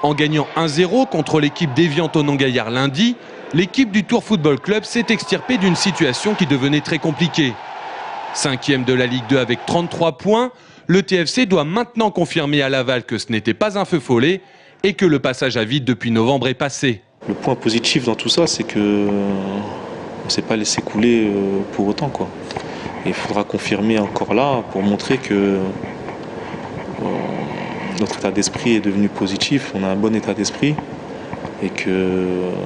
En gagnant 1-0 contre l'équipe d'Evian Thonon-Gaillard lundi, l'équipe du Tours Football Club s'est extirpée d'une situation qui devenait très compliquée. 5e de la Ligue 2 avec 33 points, le TFC doit maintenant confirmer à Laval que ce n'était pas un feu follet et que le passage à vide depuis novembre est passé. Le point positif dans tout ça, c'est qu'on ne s'est pas laissé couler pour autant, quoi. Et il faudra confirmer encore là pour montrer que notre état d'esprit est devenu positif, on a un bon état d'esprit et que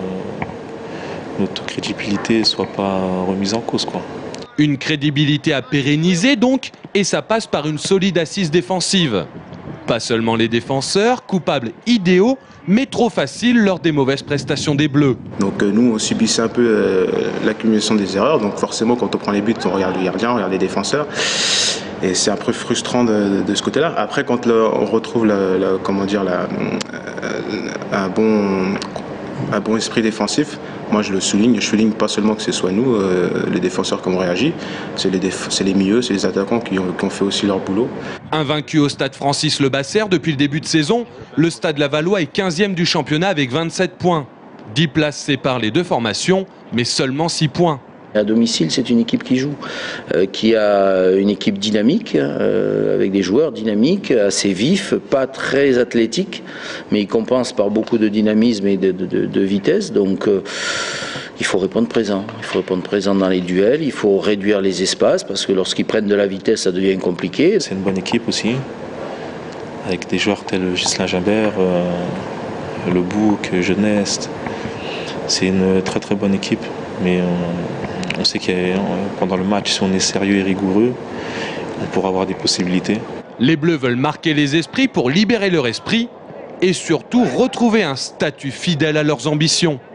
notre crédibilité ne soit pas remise en cause, quoi. Une crédibilité à pérenniser donc, et ça passe par une solide assise défensive. Pas seulement les défenseurs, coupables idéaux, mais trop faciles lors des mauvaises prestations des Bleus. Donc nous, on subissait un peu l'accumulation des erreurs, donc forcément quand on prend les buts, on regarde le gardien, on regarde les défenseurs. Et c'est un peu frustrant de ce côté-là. Après, quand on retrouve un bon esprit défensif, moi je le souligne. Je souligne pas seulement que ce soit nous, les défenseurs, qui ont réagi. C'est les milieux, c'est les attaquants qui ont fait aussi leur boulot. Invaincu au stade Francis Le Basser depuis le début de saison, le stade lavallois est 15e du championnat avec 27 points. 10 places séparent les deux formations, mais seulement 6 points. À domicile, c'est une équipe qui joue, qui a une équipe dynamique, avec des joueurs dynamiques, assez vifs, pas très athlétiques, mais ils compensent par beaucoup de dynamisme et de vitesse. Donc il faut répondre présent. Il faut répondre présent dans les duels, il faut réduire les espaces, parce que lorsqu'ils prennent de la vitesse, ça devient compliqué. C'est une bonne équipe aussi, avec des joueurs tels Ghislain Gimbert, Le Bouc, Jeunesse. C'est une très très bonne équipe, mais on sait que pendant le match, si on est sérieux et rigoureux, on pourra avoir des possibilités. Les Bleus veulent marquer les esprits pour libérer leur esprit et surtout retrouver un statut fidèle à leurs ambitions.